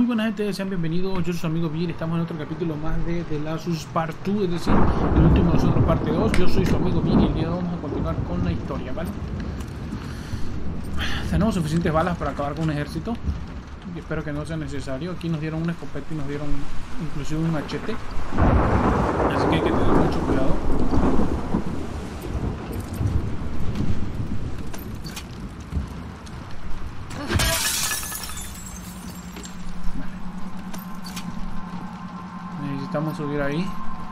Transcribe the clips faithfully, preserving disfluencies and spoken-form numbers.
Muy buena gente, sean bienvenidos, yo soy su amigo Bill, estamos en otro capítulo más de The Last of Us Part dos, es decir, el último de nosotros parte dos. Yo soy su amigo Bill y el día de hoy vamos a continuar con la historia, ¿vale? Tenemos suficientes balas para acabar con un ejército y espero que no sea necesario. Aquí nos dieron una escopeta y nos dieron inclusive un machete, así que hay que tener mucho cuidado. Necesitamos subir ahí.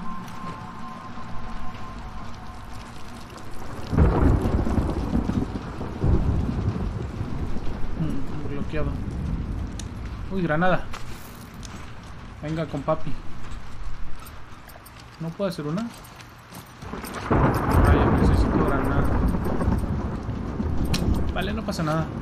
Hmm, bloqueado. Uy, granada. Venga con papi. ¿No puede hacer una? Vaya, necesito granada. Vale, no pasa nada.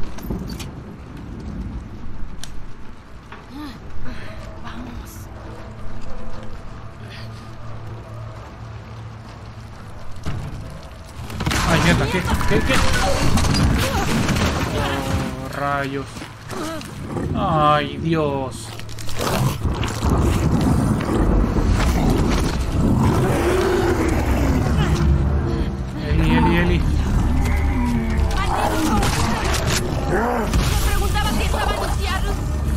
Ay, mierda, ¿qué? ¿Qué? ¿Qué? Oh, rayos. Ay, Dios. Eli, Eli, Eli. Me preguntaba si estaba anunciado.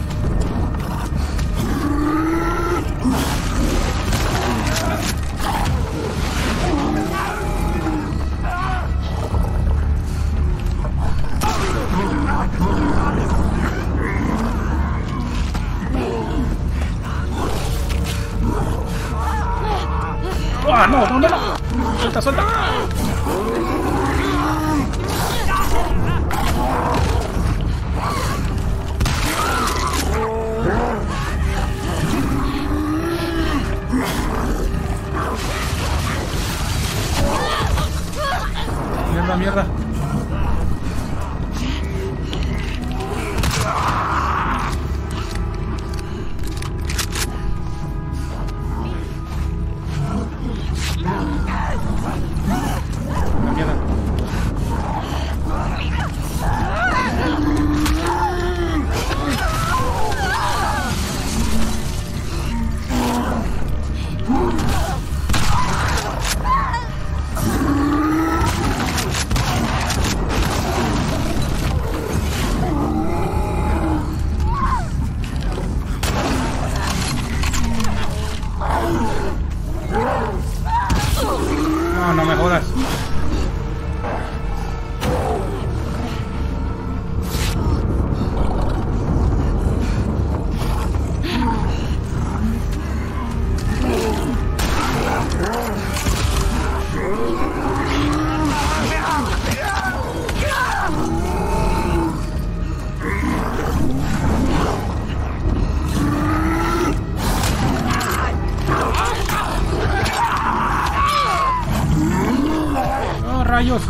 ¡Ah, no! ¡No, no, no! ¡Suelta, suelta! Mierda, mierda. No, no me jodas. ¡Oh, rayos!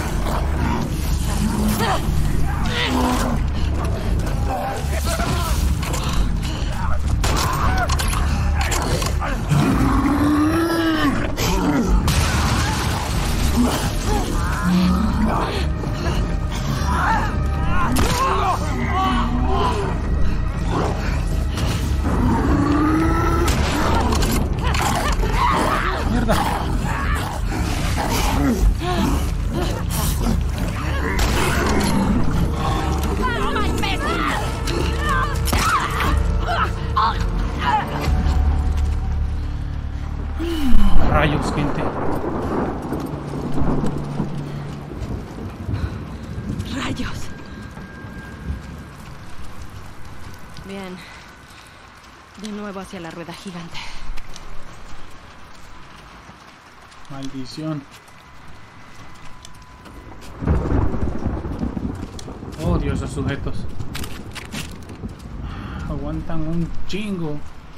¡Mierda! Rayos, gente. Rayos. Bien. De nuevo hacia la rueda gigante. Maldición. Odio esos sujetos. Aguantan un chingo.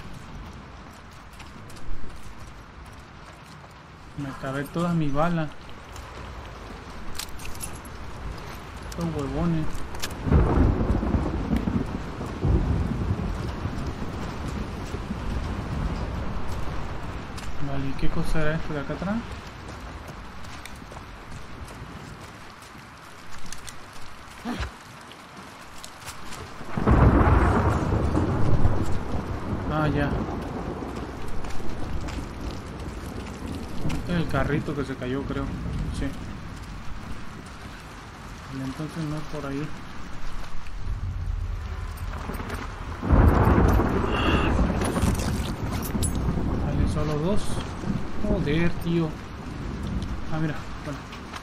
Me acabé todas mis balas. Estos huevones. Vale, ¿y qué cosa era esto de acá atrás? Ah, ya. Este es el carrito que se cayó, creo. Sí. Y entonces no es por ahí. Salen solo dos. Joder, tío. Ah, mira. Bueno.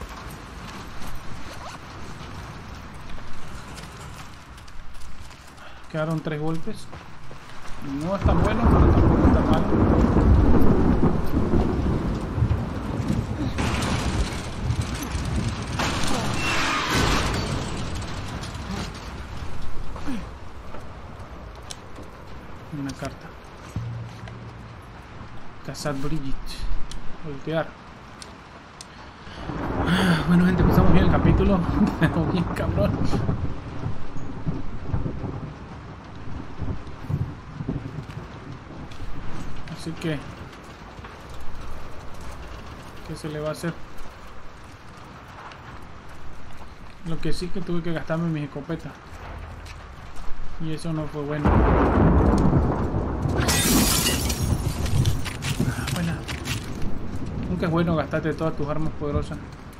Quedaron tres golpes. No es tan bueno, pero tampoco está mal. Una carta. Cazad Brigitte. Voltear. Bueno, gente, empezamos bien el capítulo. Bien cabrón. Así que, ¿qué se le va a hacer? Lo que sí que tuve que gastarme mis escopetas. Y eso no fue bueno. Buena. Nunca es bueno gastarte todas tus armas poderosas.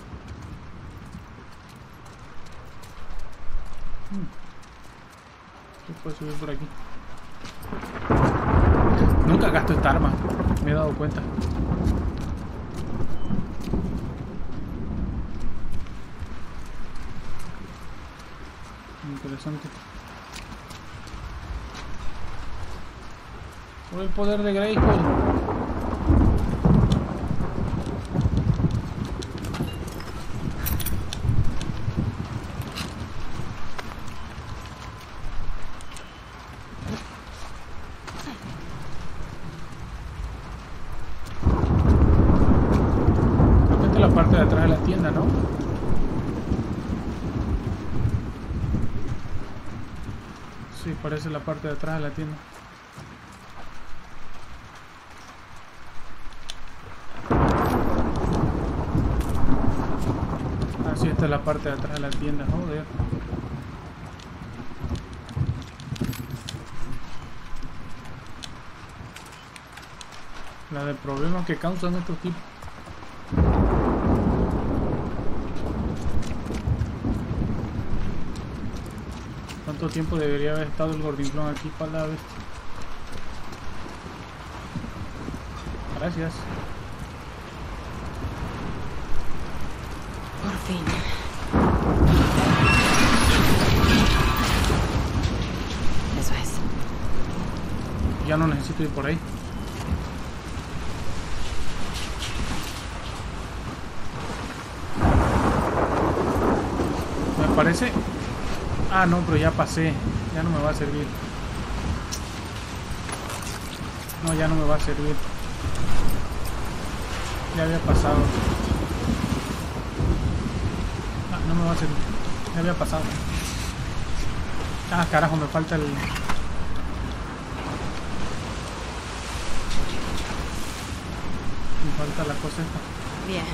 ¿Qué puedo subir por aquí? Nunca gasto esta arma, me he dado cuenta. Interesante. Por el poder de Grayskull. La parte de atrás de la tienda, ¿no? Sí, parece la parte de atrás de la tienda. Ah, sí, esta es la parte de atrás de la tienda, joder. La de problemas que causan estos tipos. ¿Cuánto tiempo debería haber estado el gordinflón aquí para la bestia? Gracias. Por fin. Eso es. Ya no necesito ir por ahí. Me parece... Ah, no, pero ya pasé. Ya no me va a servir. No, ya no me va a servir. Ya había pasado. Ah, no me va a servir. Ya había pasado. Ah, carajo, me falta el... Me falta la cosa esta. Bien.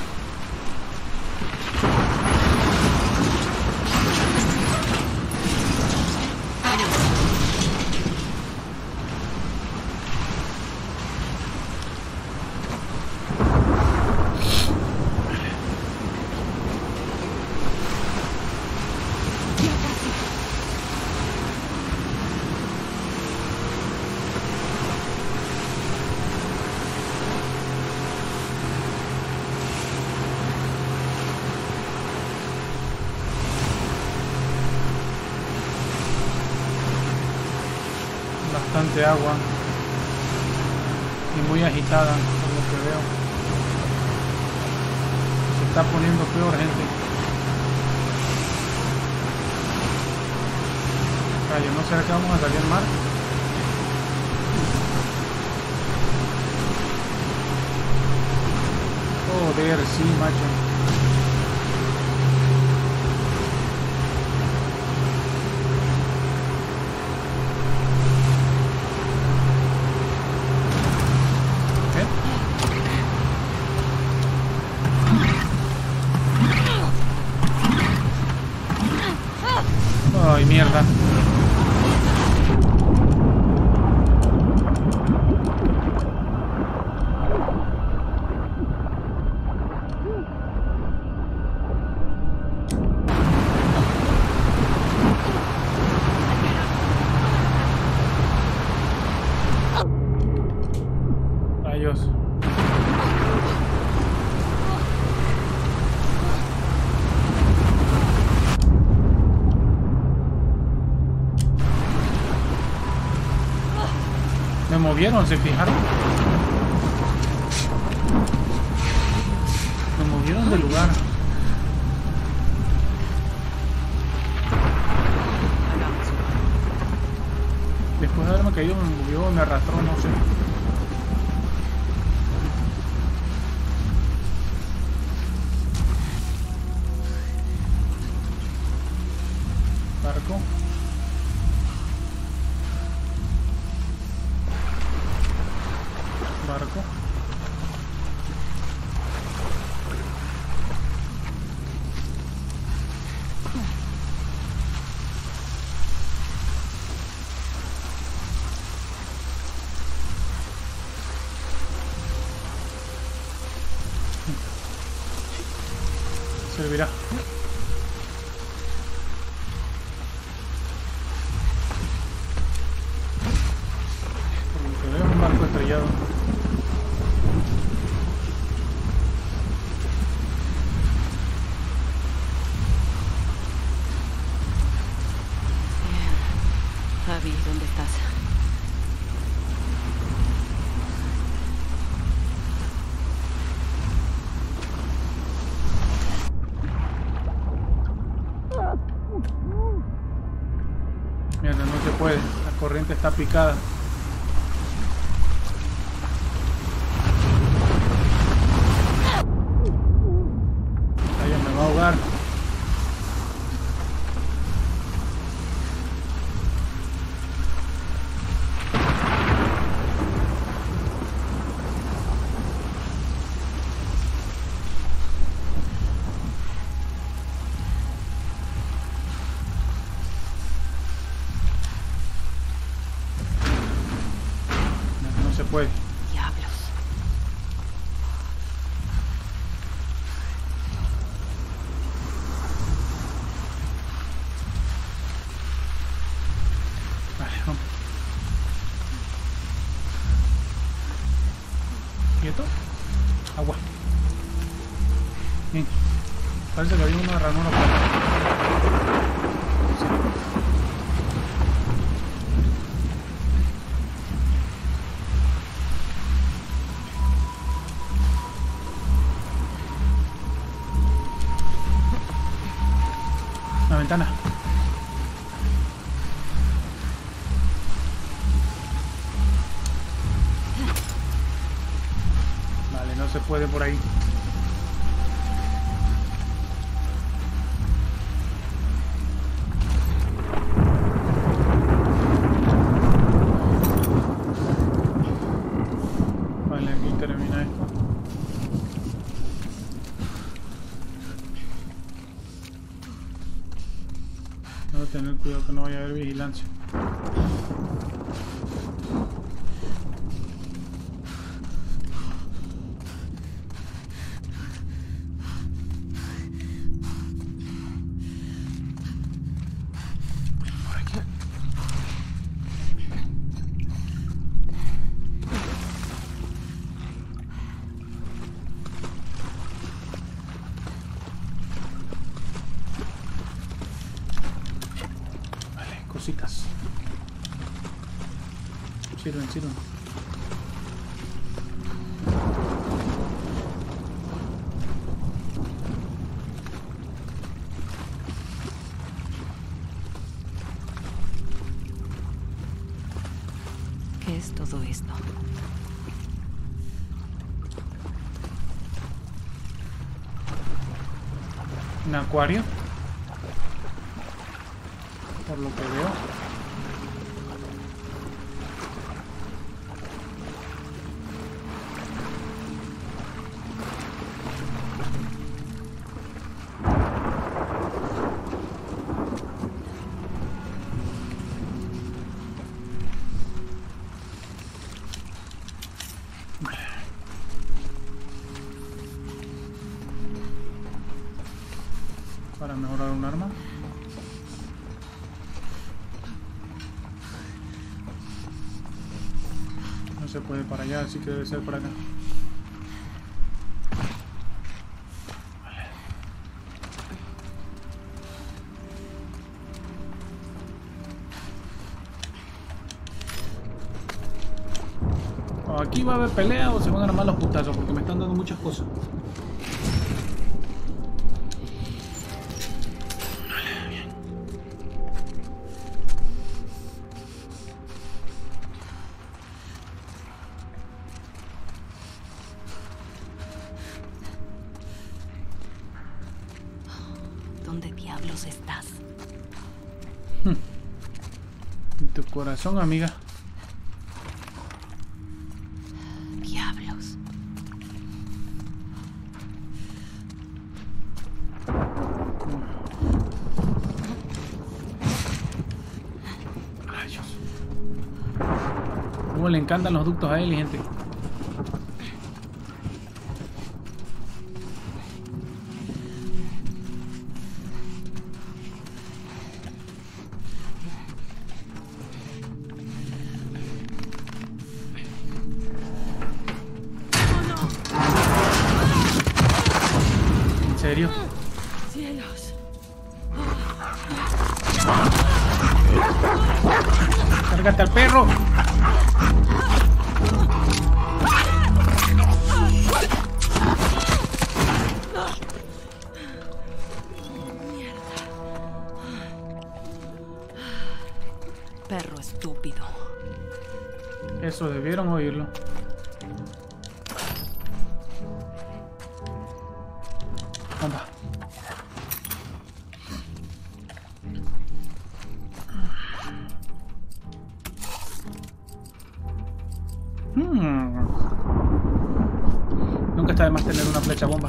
Bastante agua y muy agitada por lo que veo. Se está poniendo peor, gente. Cayo, ¿no será que vamos a salir al mar? Joder, sí, macho. Ay, mierda. Me movieron, ¿se fijaron? Me movieron del lugar. Después de haberme caído me movió, me arrastró, no sé. Barco. Barco. Servirá. Por lo que veo, un barco estrellado. Abby, ¿dónde estás? Mira, no se puede. La corriente está picada. Ella me va a ahogar. No se puede. Diablos. Vale, vamos. ¿Quieto? Agua. Bien. Parece que había una ranura por acá. Sí. La ventana. Vale, no se puede por ahí. Vale, aquí termina esto. Tengo que tener cuidado que no vaya a haber vigilancia. Por aquí. Cositas. Sirven, sirven. ¿Qué es todo esto? Un acuario. Por lo que veo. Para mejorar un arma. No se puede para allá, así que debe ser por acá. Vale. O aquí va a haber pelea o se van a armar los putazos porque me están dando muchas cosas. ¿Dónde diablos estás? En tu corazón, amiga. Diablos. Rayos. Cómo le encantan los ductos a él, gente. ¿En serio? ¡Cielos! ¡Cárgate al perro! Perro estúpido. Eso debieron oírlo. Bomba. Hmm. Nunca está de más tener una flecha bomba.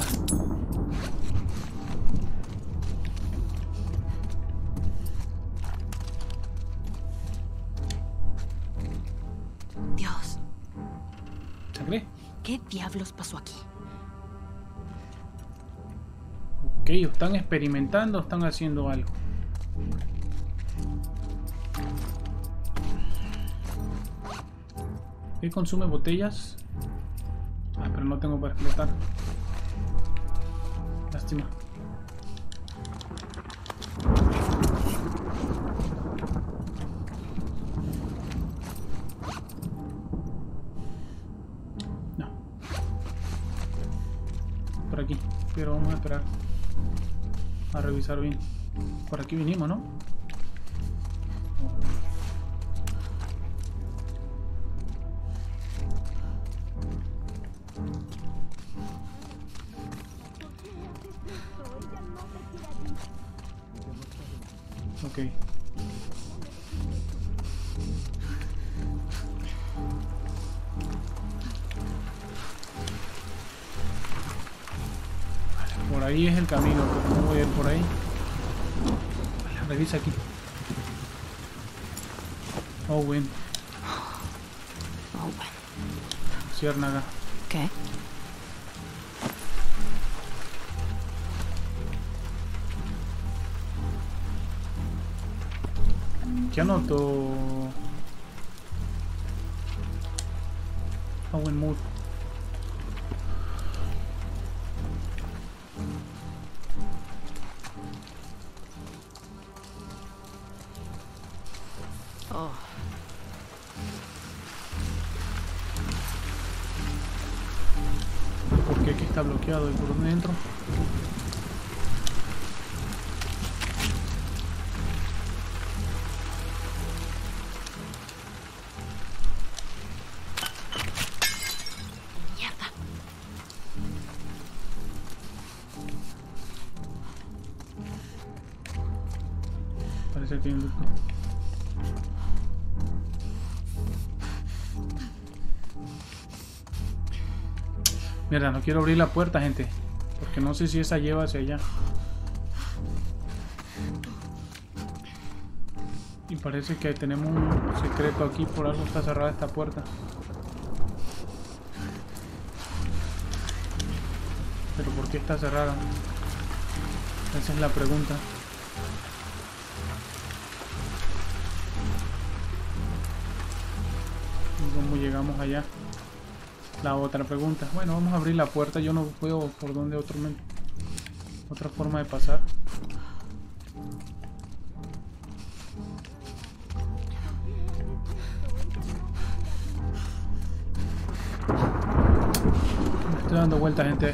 Dios, ¿Sangre? ¿qué diablos pasó aquí? Ok, están experimentando, están haciendo algo. ¿Qué consume botellas? Ah, pero no tengo para explotar. Lástima. No. Por aquí. Pero vamos a esperar a revisar bien. Por aquí vinimos, ¿no? Ok. Por ahí es el camino, pero no voy a ir por ahí. Revisa aquí. Owen. Owen. Ciérnaga. ¿Qué? ¿Qué anoto? Owen Mood. Oh. ¿Por qué aquí está bloqueado y por dónde entro? Mierda. Parece que hay un ducto. Mierda, no quiero abrir la puerta, gente, porque no sé si esa lleva hacia allá. Y parece que tenemos un secreto aquí, por algo está cerrada esta puerta. Pero ¿por qué está cerrada? Esa es la pregunta. ¿Y cómo llegamos allá? La otra pregunta. Bueno, vamos a abrir la puerta. Yo no veo por dónde otro men- otra forma de pasar. Me estoy dando vuelta, gente.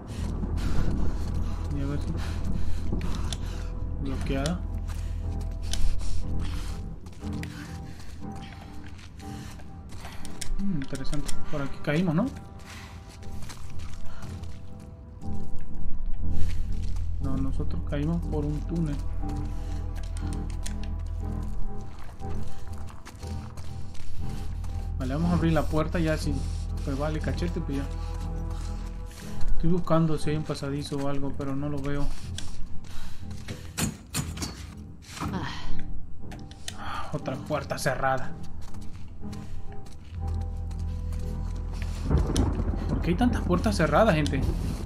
Y a ver si... bloqueada. Mm, interesante. Por aquí caímos, ¿no? No, nosotros caímos por un túnel. Vale, vamos a abrir la puerta ya sin... Pues vale, cachete, pues ya. Estoy buscando si hay un pasadizo o algo, pero no lo veo. Ah, otra puerta cerrada. ¿Por qué hay tantas puertas cerradas, gente?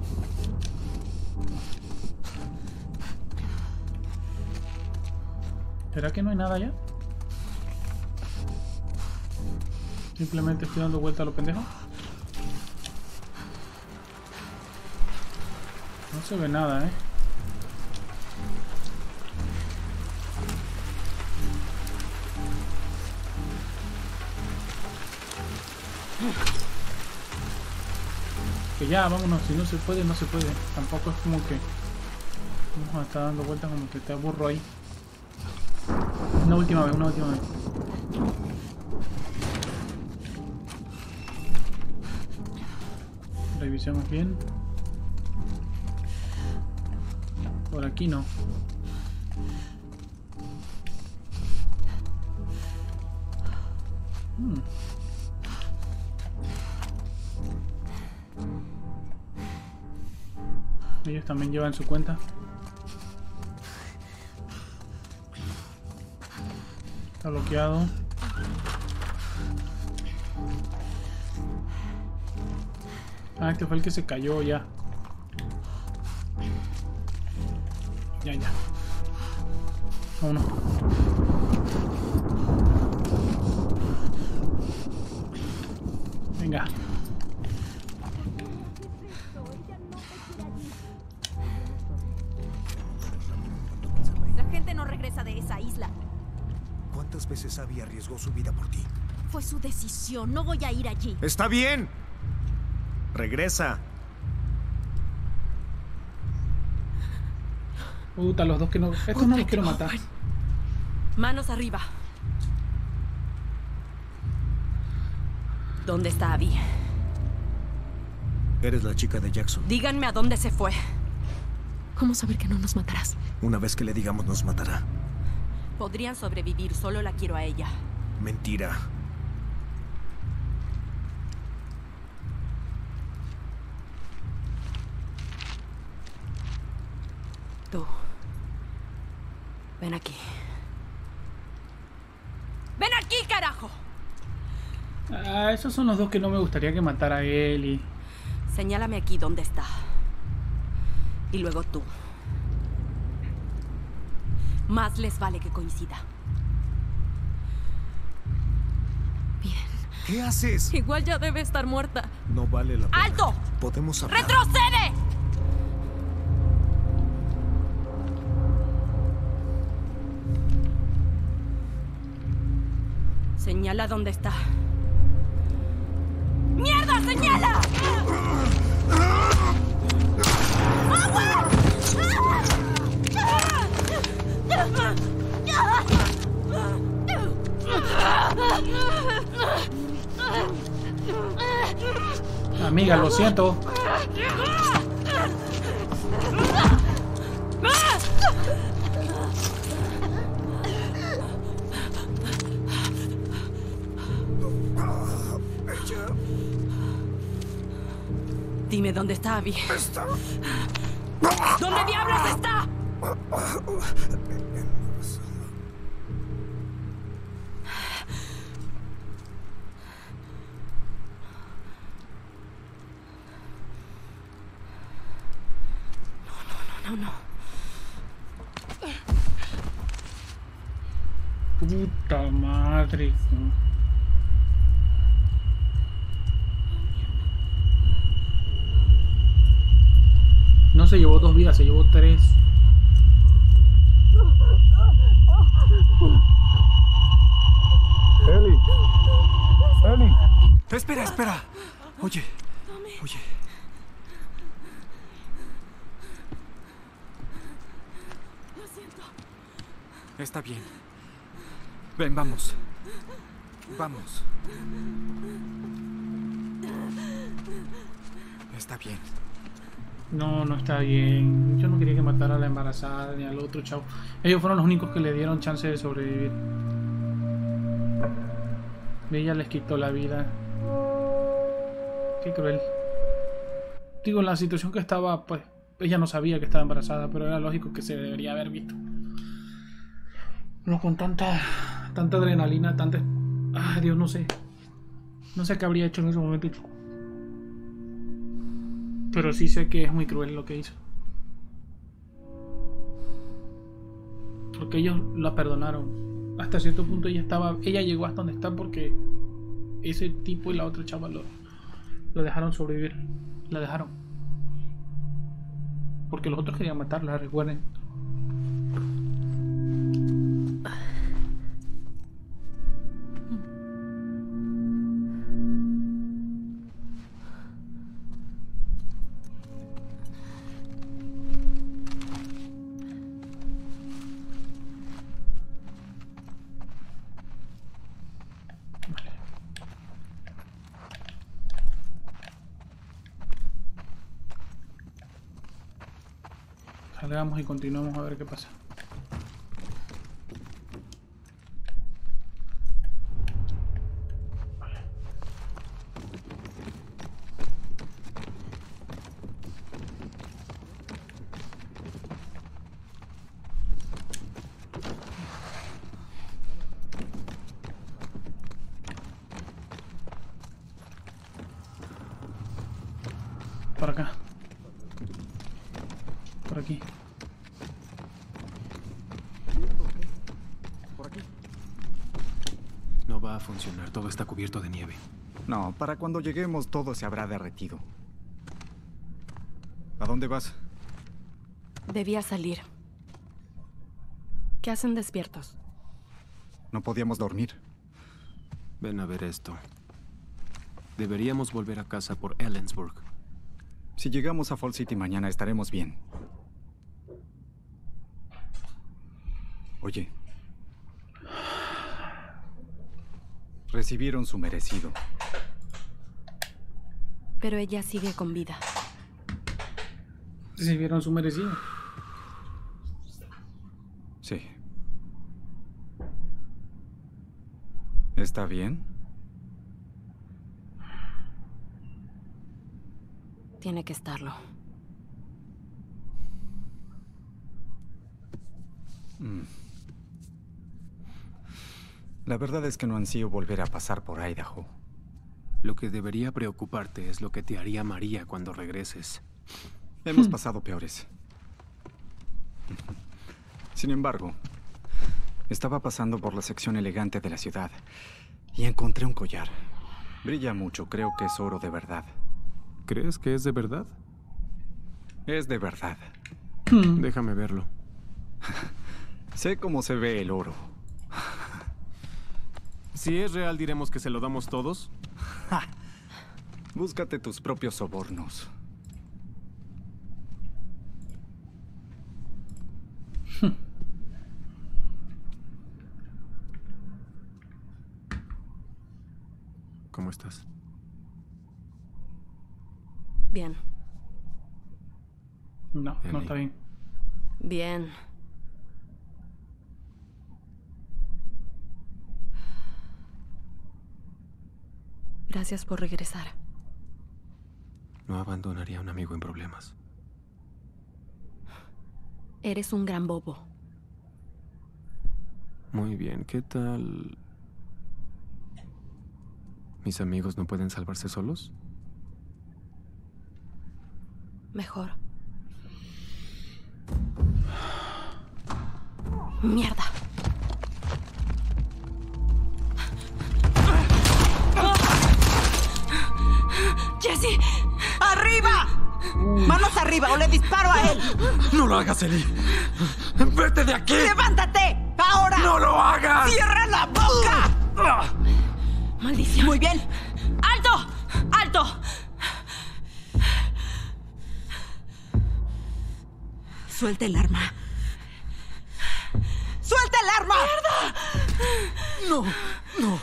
¿Será que no hay nada allá? Simplemente estoy dando vuelta a lo pendejo. No se ve nada, eh. Que ya, vámonos. Si no se puede, no se puede. Tampoco es como que vamos a estar dando vueltas como que te aburro ahí. Una última vez, una última vez. Revisemos bien. Por aquí no. Hmm. Ellos también llevan su cuenta. Está bloqueado. Ah, este fue el que se cayó ya. Ya, ya. Vámonos. Venga. La gente no regresa de esa isla. ¿Cuántas veces Abby arriesgó su vida por ti? Fue su decisión, no voy a ir allí. ¡Está bien! Regresa. Puta, los dos que no... Estos no los quiero matar. Manos arriba. ¿Dónde está Abby? Eres la chica de Jackson. Díganme a dónde se fue. ¿Cómo saber que no nos matarás? Una vez que le digamos nos matará. Podrían sobrevivir, solo la quiero a ella. Mentira. Tú. Ven aquí. ¡Ven aquí, carajo! Ah, esos son los dos que no me gustaría que matara a él y... Señálame aquí dónde está. Y luego tú. Más les vale que coincida. Bien. ¿Qué haces? Igual ya debe estar muerta. No vale la pena. ¡Alto! Podemos hablar. ¡Retrocede! Señala dónde está. ¡Mierda, señala! Amiga, lo siento. Dime dónde está Abby. Está. ¿Dónde diablos está? No, no, no, no. Puta madre. No se llevó dos vidas, se llevó tres. Eli. Eli. Espera, espera. Oye. Oye. Lo siento. Está bien. Ven, vamos. Vamos. Está bien. No, no está bien. Yo no quería que matara a la embarazada ni al otro chavo. Ellos fueron los únicos que le dieron chance de sobrevivir. Ella les quitó la vida. Qué cruel. Digo, la situación que estaba, pues, ella no sabía que estaba embarazada, pero era lógico que se debería haber visto. No, con tanta, tanta adrenalina, tanta... Ay, Dios, no sé. No sé qué habría hecho en ese momento. Pero sí sé que es muy cruel lo que hizo. Porque ellos la perdonaron. Hasta cierto punto ella estaba, ella llegó hasta donde está porque ese tipo y la otra chava lo, lo dejaron sobrevivir. La dejaron. Porque los otros querían matarla, recuerden. Salgamos y continuamos a ver qué pasa. Por acá. Por aquí. Por aquí. No va a funcionar, todo está cubierto de nieve. No, para cuando lleguemos todo se habrá derretido. ¿A dónde vas? Debía salir. ¿Qué hacen despiertos? No podíamos dormir. Ven a ver esto. Deberíamos volver a casa por Ellensburg. Si llegamos a Fall City mañana estaremos bien. Oye. Recibieron su merecido. Pero ella sigue con vida. Recibieron su merecido. Sí. ¿Está bien? Tiene que estarlo. Mm. La verdad es que no ansío volver a pasar por Idaho. Lo que debería preocuparte es lo que te haría María cuando regreses. Hemos pasado peores. Sin embargo, estaba pasando por la sección elegante de la ciudad y encontré un collar. Brilla mucho, creo que es oro de verdad. ¿Crees que es de verdad? Es de verdad. Déjame verlo. Sé cómo se ve el oro. Si es real, diremos que se lo damos todos. Búscate tus propios sobornos. ¿Cómo estás? Bien. No, Ellie. no está bien. Bien. Gracias por regresar. No abandonaría a un amigo en problemas. Eres un gran bobo. Muy bien, ¿qué tal? ¿Mis amigos no pueden salvarse solos? Mejor. Mierda. ¡Jesse! ¡Arriba! ¡Manos arriba o le disparo a él! ¡No lo hagas, Ellie! ¡Vete de aquí! ¡Levántate! ¡Ahora! ¡No lo hagas! ¡Cierra la boca! Maldición. Muy bien. ¡Alto! ¡Alto! Suelta el arma. ¡Suelta el arma! ¡Mierda! No, no.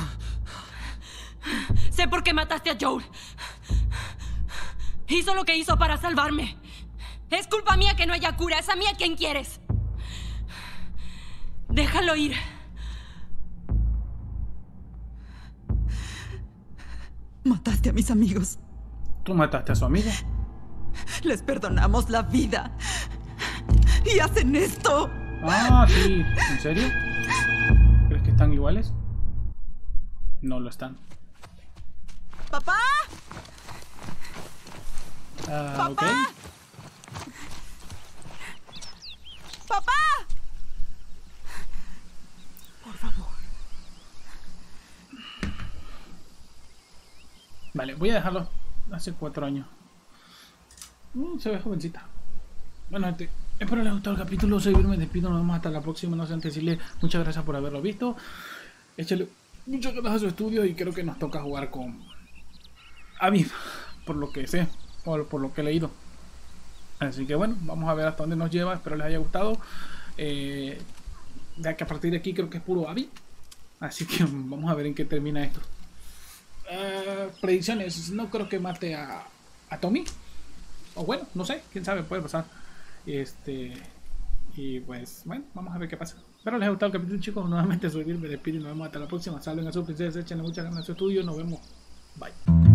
Sé por qué mataste a Joel. Hizo lo que hizo para salvarme. Es culpa mía que no haya cura. Es a mí a quien quieres. Déjalo ir. Mataste a mis amigos. ¿Tú mataste a su amigo? Les perdonamos la vida. Y hacen esto. Ah, sí. ¿En serio? ¿Crees que están iguales? No lo están. ¡Papá! Ah, ¡Papá! ok. ¡Papá! Por favor. Vale, voy a dejarlo hace cuatro años. Mm, se ve jovencita. Bueno, gente, espero les haya gustado el capítulo. Soy Vir, me despido. Nos vemos hasta la próxima. No sé antes decirle muchas gracias por haberlo visto. Échale muchas ganas a su estudio y creo que nos toca jugar con Aviv, por lo que sé, o por lo que he leído. Así que bueno, vamos a ver hasta dónde nos lleva. Espero les haya gustado. Eh, ya que a partir de aquí creo que es puro Aviv. Así que vamos a ver en qué termina esto. Uh, predicciones, no creo que mate a, a Tommy. O bueno, no sé, quién sabe, puede pasar. Este. Y pues, bueno, vamos a ver qué pasa. Espero les haya gustado el capítulo, chicos. Nuevamente soy Vir, me despido y nos vemos hasta la próxima. Salven a su princesa, échenle muchas ganas a su estudio. Nos vemos. Bye.